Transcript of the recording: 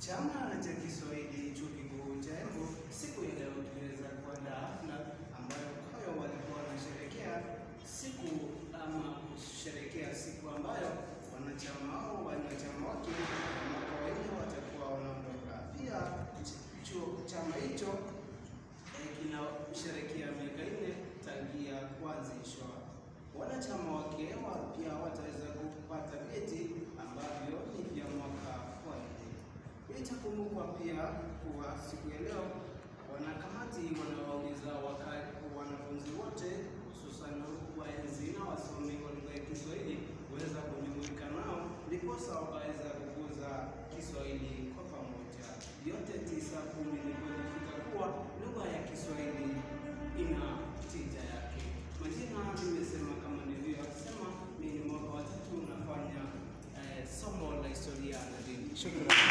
Chama cha Kiswahili Chuo Kikuu cha Embu siku ya leo tuliweza kuandaa hafla ambayo kwayo walikuwa wanasherehekea siku ambayo wanachama wake mwaka wa 4 watakuwa wanaondoka. Pia chama hicho kinasherehekea miaka 4 tangia kuanzishwa. Wanachama wake pia wataweza kupata vyeti ambavyo ni vya mwaka wa 4. Itakumbukwa pia kuwa siku ya leo wanakamati wanawauliza wanafunzi wote hususan waenzi na wasomi wa lugha ya Kiswahili kuweza kujumuika nao ndiposa wakaweza kukuza Kiswahili kwa pamoja. Yote 9-10 ni kuhakikisha kuwa lugha ya Kiswahili ina tija yake. Majina nimesema kama nilivyosema, mimi ni mwaka wa 3 nafanya somo la historia na dini. Shukrani.